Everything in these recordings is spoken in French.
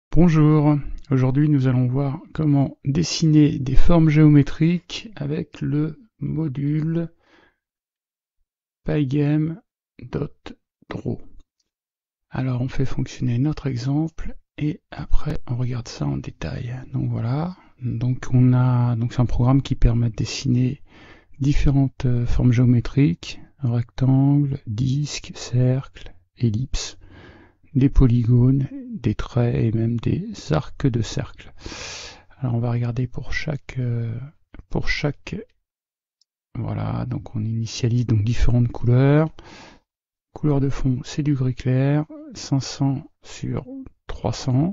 Bonjour, aujourd'hui nous allons voir comment dessiner des formes géométriques avec le module Pygame.Draw. Alors on fait fonctionner notre exemple et après on regarde ça en détail. Donc voilà, donc c'est un programme qui permet de dessiner différentes formes géométriques, rectangles, disques, cercles, ellipses, des polygones, des traits et même des arcs de cercle. Alors on va regarder pour chaque voilà, donc on initialise donc différentes couleurs. Couleur de fond, c'est du gris clair, 500 sur 300.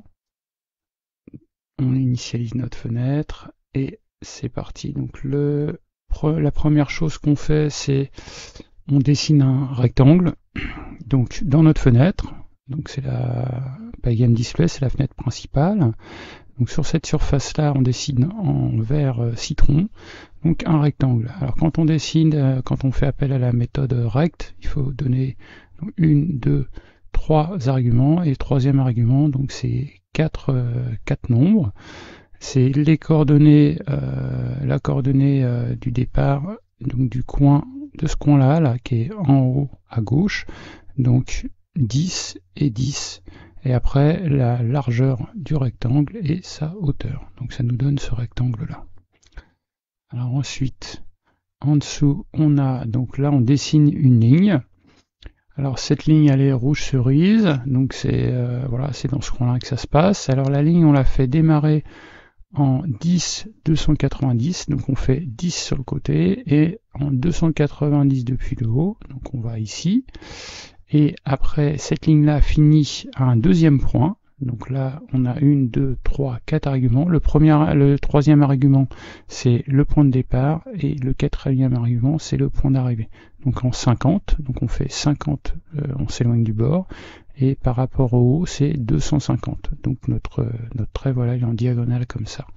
On initialise notre fenêtre et c'est parti. Donc la première chose qu'on fait, c'est on dessine un rectangle. Donc dans notre fenêtre, donc c'est la Pygame Display, c'est la fenêtre principale. Donc sur cette surface-là, on dessine en vert citron, donc un rectangle. Alors quand on dessine, quand on fait appel à la méthode rect, il faut donner une, deux, trois arguments, et le troisième argument, donc c'est quatre nombres. C'est les coordonnées, la coordonnée du départ, donc du coin, de ce coin-là, là, qui est en haut à gauche, donc 10 et 10. Et après, la largeur du rectangle et sa hauteur. Donc ça nous donne ce rectangle-là. Alors ensuite, en dessous, on a, donc là, on dessine une ligne. Alors cette ligne, elle est rouge cerise. Donc c'est voilà, c'est dans ce coin-là que ça se passe. Alors la ligne, on la fait démarrer en 10, 290. Donc on fait 10 sur le côté et en 290 depuis le haut. Donc on va ici. Et après, cette ligne-là finit à un deuxième point. Donc là, on a 1, 2, 3, 4 arguments. Le troisième argument, c'est le point de départ. Et le quatrième argument, c'est le point d'arrivée. Donc en 50. Donc on fait 50, on s'éloigne du bord. Et par rapport au haut, c'est 250. Donc notre trait, voilà, il est en diagonale comme ça.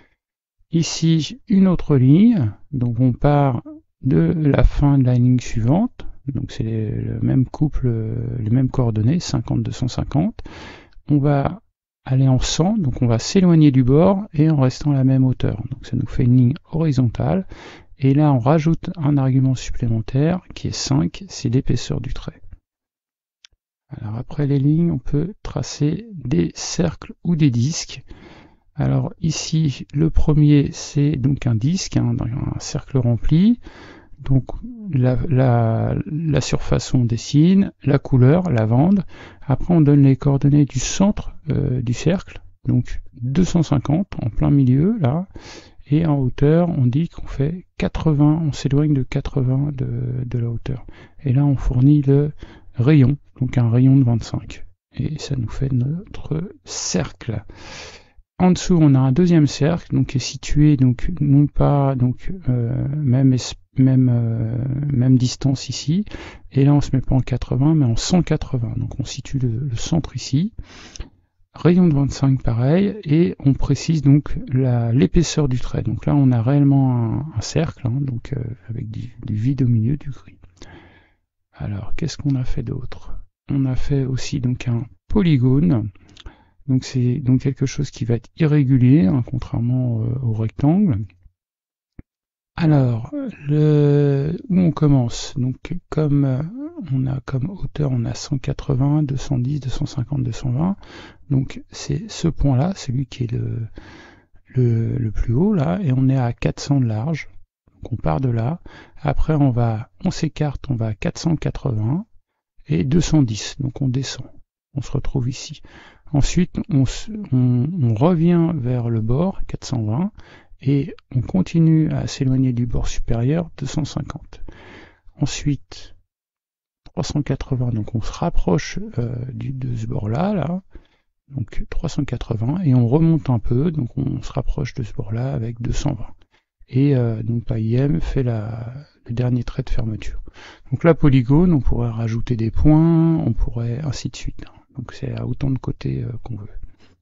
Ici, une autre ligne. Donc on part de la fin de la ligne suivante. Donc c'est le même couple, les mêmes coordonnées, 50, 250. On va aller en 100, donc on va s'éloigner du bord et en restant à la même hauteur. Donc ça nous fait une ligne horizontale. Et là on rajoute un argument supplémentaire qui est 5, c'est l'épaisseur du trait. Alors après les lignes, on peut tracer des cercles ou des disques. Alors ici, le premier c'est donc un disque, un cercle rempli. Donc la surface on dessine, la couleur, la bande. Après on donne les coordonnées du centre du cercle, donc 250 en plein milieu là. Et en hauteur on dit qu'on fait 80, on s'éloigne de 80 de la hauteur. Et là on fournit le rayon, donc un rayon de 25. Et ça nous fait notre cercle. En dessous, on a un deuxième cercle, donc qui est situé donc non pas donc même distance ici. Et là, on se met pas en 80, mais en 180. Donc on situe le centre ici. Rayon de 25 pareil, et on précise donc l'épaisseur du trait. Donc là, on a réellement un cercle, hein, donc avec du vide au milieu, du gris. Alors, qu'est-ce qu'on a fait d'autre? On a fait aussi donc un polygone. Donc c'est donc quelque chose qui va être irrégulier, hein, contrairement au rectangle. Alors, où on commence? Donc comme on a comme hauteur, on a 180, 210, 250, 220. Donc c'est ce point-là, celui qui est le plus haut là, et on est à 400 de large. Donc on part de là. Après on s'écarte, on va à 480 et 210. Donc on descend. On se retrouve ici. Ensuite, on revient vers le bord, 420, et on continue à s'éloigner du bord supérieur, 250. Ensuite, 380, donc on se rapproche de ce bord-là, là, donc 380, et on remonte un peu, donc on se rapproche de ce bord-là avec 220. Et donc Pygame fait le dernier trait de fermeture. Donc là, polygone, on pourrait rajouter des points, on pourrait ainsi de suite. Donc c'est à autant de côtés qu'on veut.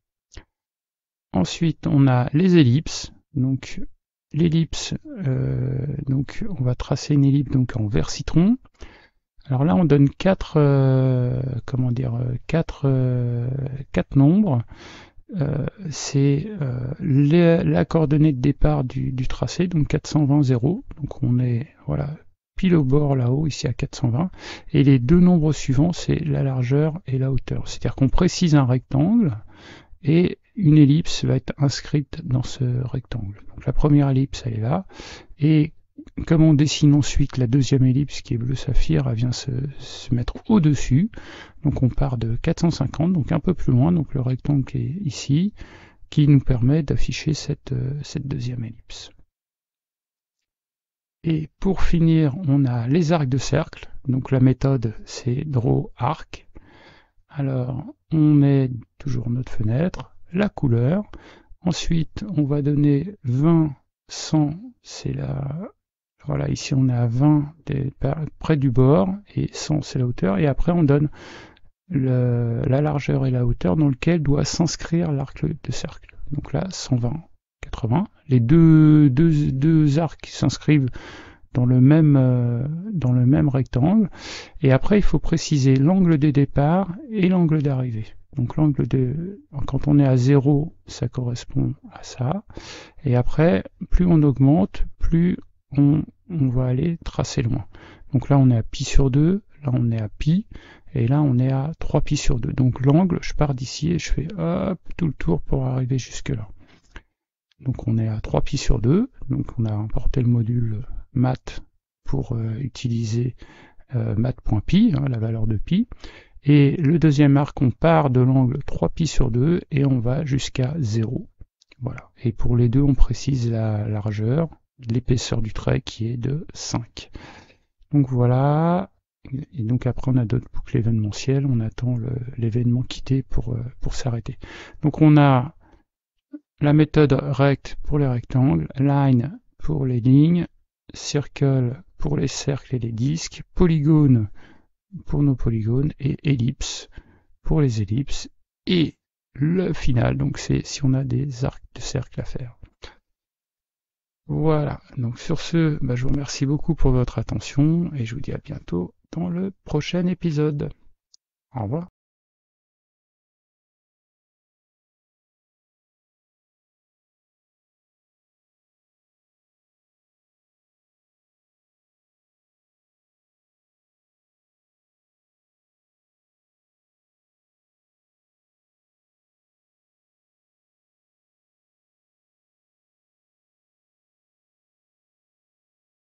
Ensuite, on a les ellipses. Donc l'ellipse, donc on va tracer une ellipse donc en vert citron. Alors là, on donne quatre nombres. c'est la coordonnée de départ du tracé, donc 420,0. Donc on est voilà pile au bord là-haut, ici à 420. Et les deux nombres suivants, c'est la largeur et la hauteur. C'est-à-dire qu'on précise un rectangle et une ellipse va être inscrite dans ce rectangle. Donc la première ellipse, elle est là. Et comme on dessine ensuite la deuxième ellipse qui est bleu saphir, elle vient se mettre au-dessus. Donc on part de 450, donc un peu plus loin, donc le rectangle qui est ici, qui nous permet d'afficher cette deuxième ellipse. Et pour finir, on a les arcs de cercle. Donc la méthode, c'est Draw Arc. Alors, on met toujours notre fenêtre, la couleur. Ensuite, on va donner 20, 100, c'est la... Voilà, ici on est à 20 près du bord, et 100 c'est la hauteur. Et après, on donne la largeur et la hauteur dans lequel doit s'inscrire l'arc de cercle. Donc là, 120, 80. Les deux arcs qui s'inscrivent dans le même rectangle. Et après, il faut préciser l'angle de départ et l'angle d'arrivée. Donc quand on est à 0, ça correspond à ça. Et après, plus on augmente, plus on va aller tracer loin. Donc là, on est à pi sur 2, là on est à pi, et là on est à 3 pi sur 2. Donc l'angle, je pars d'ici et je fais hop, tout le tour pour arriver jusque là. Donc on est à 3 pi sur 2, donc on a importé le module math pour utiliser math.pi, la valeur de pi. Et le deuxième arc, on part de l'angle 3 pi sur 2 et on va jusqu'à 0. Voilà. Et pour les deux, on précise la largeur, l'épaisseur du trait qui est de 5. Donc voilà. Et donc après, on a d'autres boucles événementielles. On attend l'événement quitté pour s'arrêter. Donc on a la méthode rect pour les rectangles, line pour les lignes, circle pour les cercles et les disques, polygone pour nos polygones et ellipse pour les ellipses. Et le final, donc c'est si on a des arcs de cercle à faire. Voilà, donc sur ce, je vous remercie beaucoup pour votre attention et je vous dis à bientôt dans le prochain épisode. Au revoir.